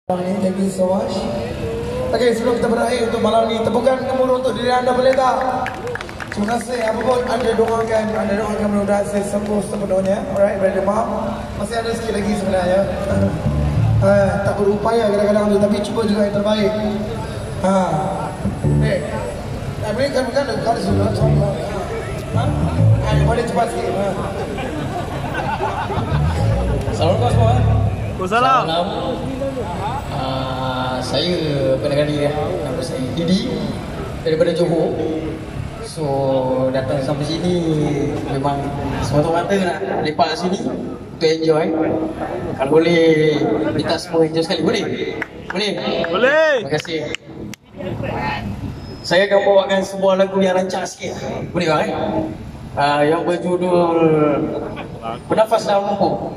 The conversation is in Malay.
Thank you so much. Okay, sebelum kita berakhir untuk malam ni, tepukan gemuruh untuk diri anda, boleh tak? Terima kasih. Apa pun anda doakan mudah-mudahan saya sembuh sepenuhnya. Alright, brother Mam. Masih ada sikit lagi sebenarnya. Tak berupaya kadang-kadang tu, tapi cuba juga yang terbaik. Mereka bukan dekat sudah contoh. Boleh cepat sikit. Assalamualaikum semua. Waalaikumsalam. Saya pendengar-pendengar ya. Nama saya Didi daripada Johor. So datang sampai sini memang semata-mata nak lepak sini to enjoy. Kalau boleh kita semua enjoy sekali, boleh? Boleh? Boleh. Terima kasih. Saya akan bawakan sebuah lagu yang rancak sikit. Boleh bang? Yang berjudul Bernafas Dalam Lumpur.